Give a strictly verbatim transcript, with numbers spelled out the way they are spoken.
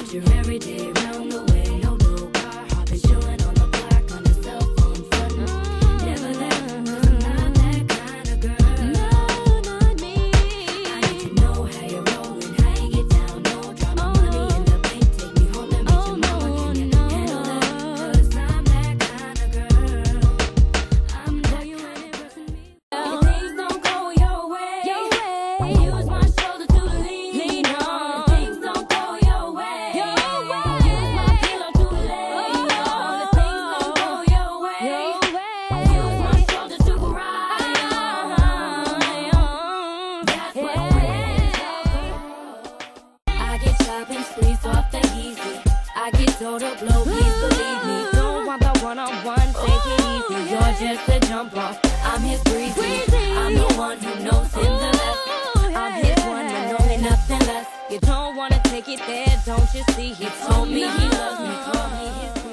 want you every day, round the way. No blue car, I've been showing on the block on the cell phone front. Never left, 'cause I'm not that kind of girl. No, not me. I need to know how you're rolling, how you get down. No drama, oh, money in the bank, take me home and meet oh, your mama. no, Can you no. handle that? 'Cause I'm that kind of girl. I'm that you ain't impressing me. If things don't go your way, Your way. use my shoulder to lean, Lean on. If things don't go your way, Your way. use my pillow to lay on. If things don't go your way, Your way. use my shoulder to cry on. That's what friends are. I get shopping sprees off the easy. I get told to blow, please believe me. Don't want the one-on-one, take it easy. You're just a jump off. I'm his breezy. Breezy. I'm the one who knows him the best. I'm his one and only nothing less. You don't wanna take it there, don't you see? He told me he loves me, called me his